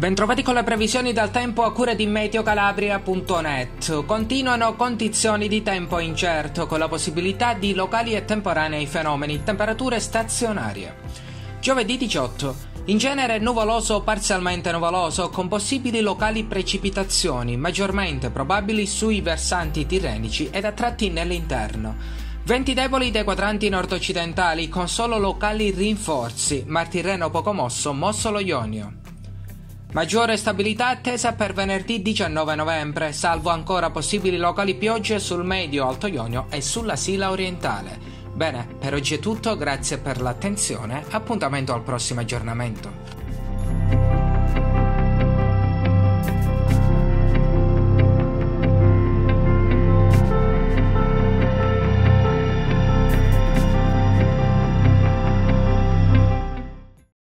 Bentrovati con le previsioni del tempo a cura di meteocalabria.net. Continuano condizioni di tempo incerto con la possibilità di locali e temporanei fenomeni, temperature stazionarie. Giovedì 18. In genere nuvoloso o parzialmente nuvoloso con possibili locali precipitazioni, maggiormente probabili sui versanti tirrenici ed a tratti nell'interno. Venti deboli dai quadranti nord-occidentali con solo locali rinforzi, Mar Tirreno poco mosso lo Ionio. Maggiore stabilità attesa per venerdì 19 novembre, salvo ancora possibili locali piogge sul medio-alto Ionio e sulla Sila orientale. Bene, per oggi è tutto, grazie per l'attenzione, appuntamento al prossimo aggiornamento.